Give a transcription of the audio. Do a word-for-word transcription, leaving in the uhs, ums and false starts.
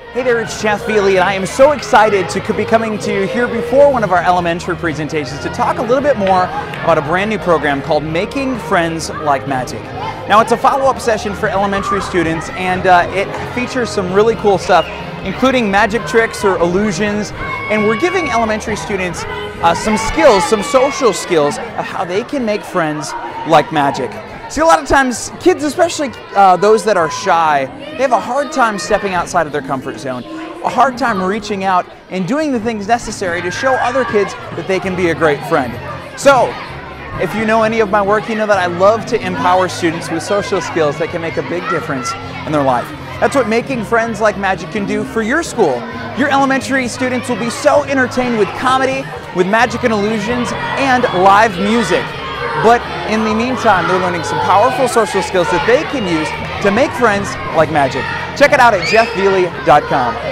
Hey there, it's Jeff Veely, and I am so excited to be coming to you here before one of our elementary presentations to talk a little bit more about a brand new program called Making Friends Like Magic. Now, it's a follow-up session for elementary students, and uh, it features some really cool stuff, including magic tricks or illusions, and we're giving elementary students uh, some skills, some social skills of how they can make friends like magic. See, a lot of times, kids, especially uh, those that are shy, they have a hard time stepping outside of their comfort zone, a hard time reaching out and doing the things necessary to show other kids that they can be a great friend. So, if you know any of my work, you know that I love to empower students with social skills that can make a big difference in their life. That's what Making Friends Like Magic can do for your school. Your elementary students will be so entertained with comedy, with magic and illusions, and live music. But in the meantime, they're learning some powerful social skills that they can use to make friends like magic. Check it out at jeff veely dot com.